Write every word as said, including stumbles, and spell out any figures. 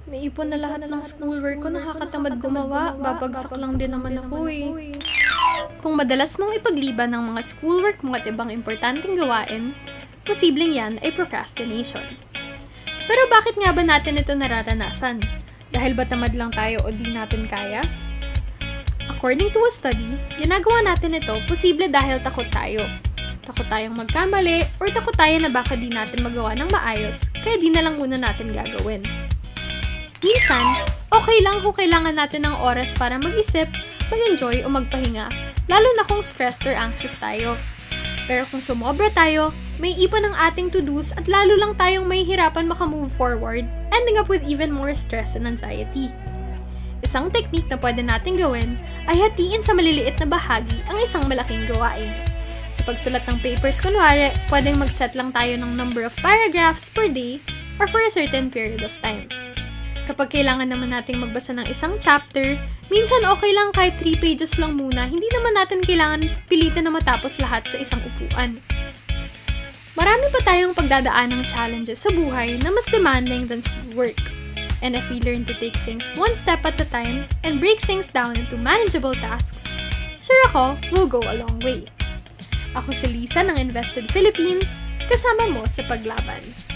Naipon na lahat ng schoolwork ko, nakakatamad gumawa. Babagsak lang din naman ako eh. Kung madalas mong ipagliban ng mga schoolwork mo at ibang importanteng gawain, posibleng yan ay procrastination. Pero bakit nga ba natin ito nararanasan? Dahil ba tamad lang tayo o di natin kaya? According to a study, ginagawa natin ito posible dahil takot tayo. Takot tayong magkamali or takot tayo na baka di natin magawa ng maayos, kaya di na lang muna natin gagawin. Minsan, okay lang kung kailangan natin ng oras para mag-isip, mag-enjoy o magpahinga, lalo na kung stressed or anxious tayo. Pero kung sumobra tayo, may ipon ang ating to-dos at lalo lang tayong may hirapan makamove forward, ending up with even more stress and anxiety. Isang technique na pwede natin gawin ay hatiin sa maliliit na bahagi ang isang malaking gawain. Sa pagsulat ng papers kunwari, pwedeng mag-set lang tayo ng number of paragraphs per day or for a certain period of time. Kapag kailangan naman nating magbasa ng isang chapter, minsan okay lang kahit three pages lang muna, hindi naman natin kailangan pilitan na matapos lahat sa isang upuan. Marami pa tayong pagdadaan ng challenges sa buhay na mas demanding than schoolwork. And if we learn to take things one step at a time and break things down into manageable tasks, sure ako, we'll go a long way. Ako si Lisa ng Invested Philippines, kasama mo sa paglaban.